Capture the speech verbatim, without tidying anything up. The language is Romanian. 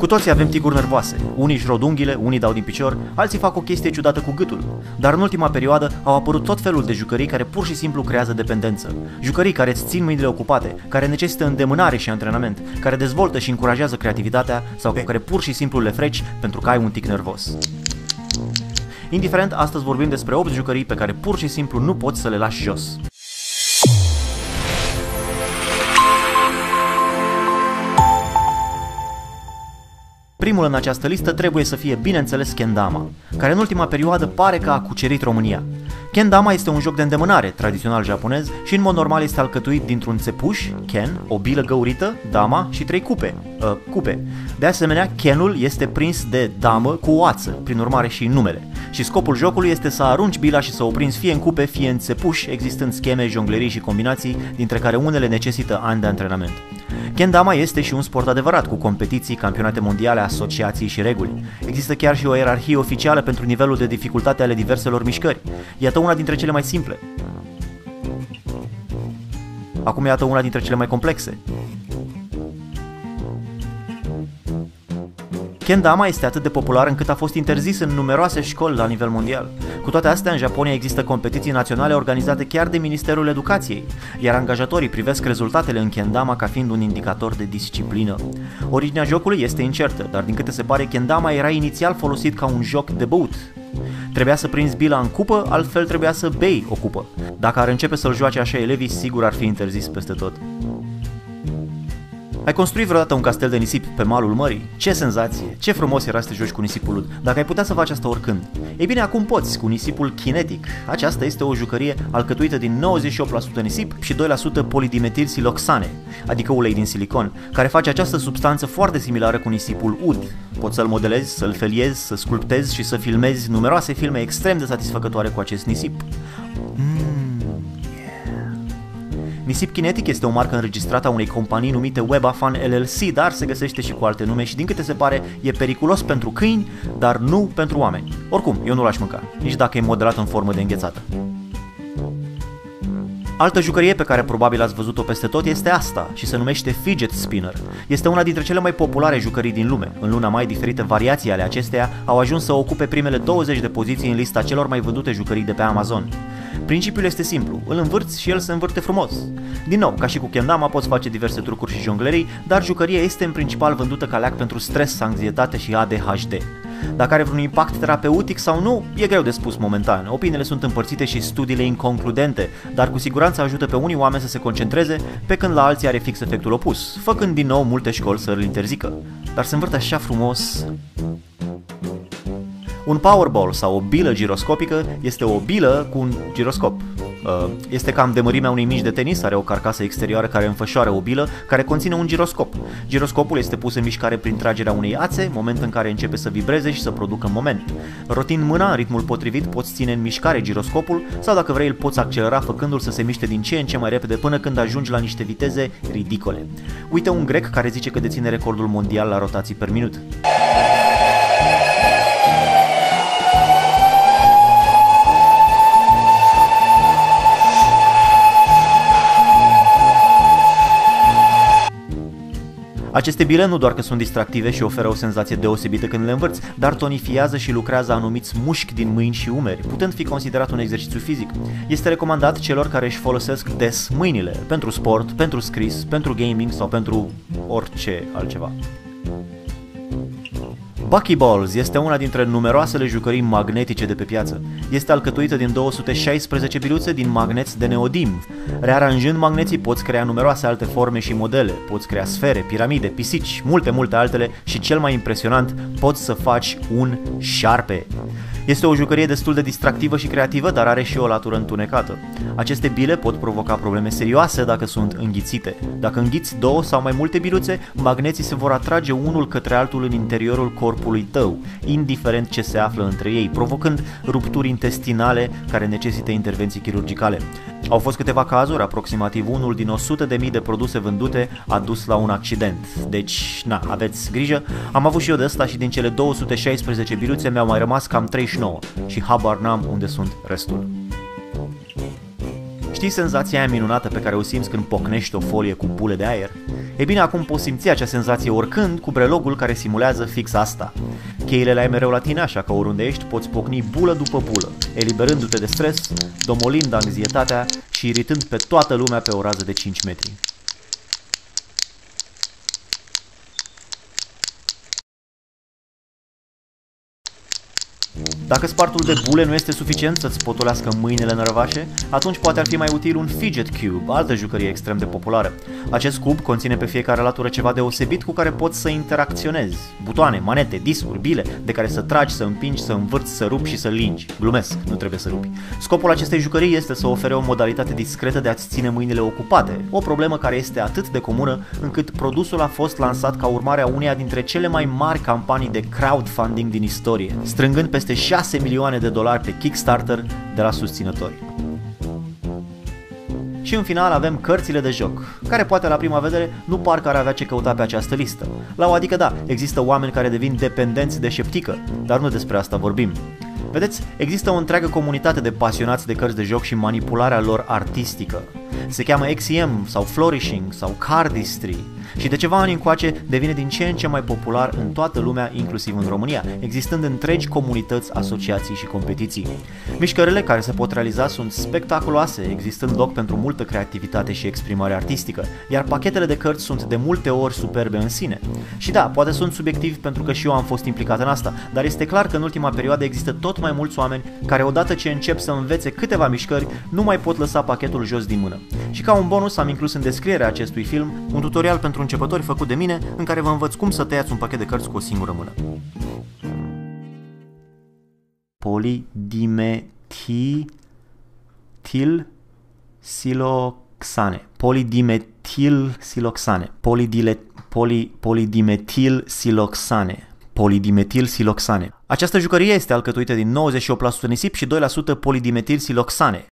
Cu toții avem ticuri nervoase, unii își rod unghiile, unii dau din picior, alții fac o chestie ciudată cu gâtul. Dar în ultima perioadă au apărut tot felul de jucării care pur și simplu creează dependență. Jucării care îți țin mâinile ocupate, care necesită îndemânare și antrenament, care dezvoltă și încurajează creativitatea sau cu care pur și simplu le freci pentru că ai un tic nervos. Indiferent, astăzi vorbim despre opt jucării pe care pur și simplu nu poți să le lași jos. Primul în această listă trebuie să fie, bineînțeles, Kendama, care în ultima perioadă pare că a cucerit România. Kendama este un joc de îndemânare, tradițional japonez, și în mod normal este alcătuit dintr-un țepuș, ken, o bilă găurită, dama și trei cupe, uh, cupe. De asemenea, kenul este prins de damă cu o ață, prin urmare și numele. Și scopul jocului este să arunci bila și să o prinzi fie în cupe, fie în țepuș, existând scheme, jonglerii și combinații, dintre care unele necesită ani de antrenament. Kendama este și un sport adevărat, cu competiții, campionate mondiale, asociații și reguli. Există chiar și o ierarhie oficială pentru nivelul de dificultate ale diverselor mișcări. Iată una dintre cele mai simple. Acum iată una dintre cele mai complexe. Kendama este atât de popular încât a fost interzis în numeroase școli la nivel mondial. Cu toate astea, în Japonia există competiții naționale organizate chiar de Ministerul Educației, iar angajatorii privesc rezultatele în Kendama ca fiind un indicator de disciplină. Originea jocului este incertă, dar din câte se pare, Kendama era inițial folosit ca un joc de băut. Trebuia să prinzi bila în cupă, altfel trebuia să bei o cupă. Dacă ar începe să-l joace așa elevii, sigur ar fi interzis peste tot. Ai construit vreodată un castel de nisip pe malul mării? Ce senzație! Ce frumos era să te joci cu nisipul, dacă ai putea să faci asta oricând. Ei bine, acum poți, cu nisipul kinetic. Aceasta este o jucărie alcătuită din nouăzeci și opt la sută nisip și doi la sută polidimetilsiloxane, adică ulei din silicon, care face această substanță foarte similară cu nisipul ud. Poți să-l modelezi, să-l feliezi, să sculptezi și să filmezi numeroase filme extrem de satisfăcătoare cu acest nisip. Nisip Kinetic este o marcă înregistrată a unei companii numite WebAfan L L C, dar se găsește și cu alte nume și din câte se pare e periculos pentru câini, dar nu pentru oameni. Oricum, eu nu l-aș mânca, nici dacă e modelat în formă de înghețată. Altă jucărie pe care probabil ați văzut-o peste tot este asta și se numește Fidget Spinner. Este una dintre cele mai populare jucării din lume. În luna mai, diferite variații ale acesteia au ajuns să ocupe primele douăzeci de poziții în lista celor mai vândute jucării de pe Amazon. Principiul este simplu, îl învârți și el se învârte frumos. Din nou, ca și cu Kendama, poți face diverse trucuri și jonglerii, dar jucăria este în principal vândută ca leac pentru stres, anxietate și A D H D. Dacă are vreun impact terapeutic sau nu, e greu de spus momentan. Opiniile sunt împărțite și studiile inconcludente, dar cu siguranță ajută pe unii oameni să se concentreze, pe când la alții are fix efectul opus, făcând din nou multe școli să îl interzică. Dar se învârte așa frumos. Un powerball sau o bilă giroscopică este o bilă cu un giroscop. Este cam de mărimea unei mici de tenis, are o carcasă exterioară care înfășoară o bilă care conține un giroscop. Giroscopul este pus în mișcare prin tragerea unei ațe, moment în care începe să vibreze și să producă moment. Rotind mâna în ritmul potrivit, poți ține în mișcare giroscopul sau, dacă vrei, îl poți accelera făcându-l să se miște din ce în ce mai repede până când ajungi la niște viteze ridicole. Uite un grec care zice că deține recordul mondial la rotații per minut. Aceste bile nu doar că sunt distractive și oferă o senzație deosebită când le învârți, dar tonifiază și lucrează anumiți mușchi din mâini și umeri, putând fi considerat un exercițiu fizic. Este recomandat celor care își folosesc des mâinile, pentru sport, pentru scris, pentru gaming sau pentru orice altceva. Buckyballs este una dintre numeroasele jucării magnetice de pe piață. Este alcătuită din două sute șaisprezece biluțe din magneți de neodim. Rearanjând magneții poți crea numeroase alte forme și modele, poți crea sfere, piramide, pisici, multe, multe altele și cel mai impresionant, poți să faci un șarpe. Este o jucărie destul de distractivă și creativă, dar are și o latură întunecată. Aceste bile pot provoca probleme serioase dacă sunt înghițite. Dacă înghiți două sau mai multe biluțe, magneții se vor atrage unul către altul în interiorul corpului tău, indiferent ce se află între ei, provocând rupturi intestinale care necesită intervenții chirurgicale. Au fost câteva cazuri, aproximativ unul din o sută de mii de produse vândute a dus la un accident. Deci, na, aveți grijă. Am avut și eu de ăsta și din cele două sute șaisprezece biluțe mi-au mai rămas cam treizeci și nouă și habar n-am unde sunt restul. Știți Știi senzația aia minunată pe care o simți când pocnești o folie cu bule de aer? E bine, acum poți simți acea senzație oricând cu brelogul care simulează fix asta. Cheile le ai mereu la tine, așa că oriunde ești poți pocni bulă după bulă, eliberându-te de stres, domolind anxietatea și iritând pe toată lumea pe o rază de cinci metri. Dacă spartul de bule nu este suficient să-ți potolească mâinile nărăvașe, atunci poate ar fi mai util un fidget cube, altă jucărie extrem de populară. Acest cub conține pe fiecare latură ceva deosebit cu care poți să interacționezi. Butoane, manete, discuri, bile, de care să tragi, să împingi, să învârți, să rupi și să lingi. Glumesc, nu trebuie să rupi. Scopul acestei jucării este să ofere o modalitate discretă de a-ți ține mâinile ocupate, o problemă care este atât de comună încât produsul a fost lansat ca urmare a uneia dintre cele mai mari campanii de crowdfunding din istorie, strângând peste șase milioane de dolari pe Kickstarter de la susținători. Și în final avem cărțile de joc, care poate la prima vedere nu par că ar avea ce căuta pe această listă. La o adică da, există oameni care devin dependenți de șeptică, dar nu despre asta vorbim. Vedeți, există o întreagă comunitate de pasionați de cărți de joc și manipularea lor artistică. Se cheamă X M sau Flourishing sau Cardistry și de ceva ani încoace devine din ce în ce mai popular în toată lumea, inclusiv în România, existând întregi comunități, asociații și competiții. Mișcările care se pot realiza sunt spectaculoase, existând loc pentru multă creativitate și exprimare artistică, iar pachetele de cărți sunt de multe ori superbe în sine. Și da, poate sunt subiectiv pentru că și eu am fost implicat în asta, dar este clar că în ultima perioadă există tot mai mulți oameni care odată ce încep să învețe câteva mișcări, nu mai pot lăsa pachetul jos din mână. Și ca un bonus am inclus în descrierea acestui film un tutorial pentru începători făcut de mine, în care vă învăț cum să tăiați un pachet de cărți cu o singură mână. Polidimetilsiloxane. Polidimetilsiloxane. Polidile, poli, polidimetilsiloxane. Polidimetilsiloxane. Această jucărie este alcătuită din nouăzeci și opt la sută nisip și doi la sută polidimetilsiloxane,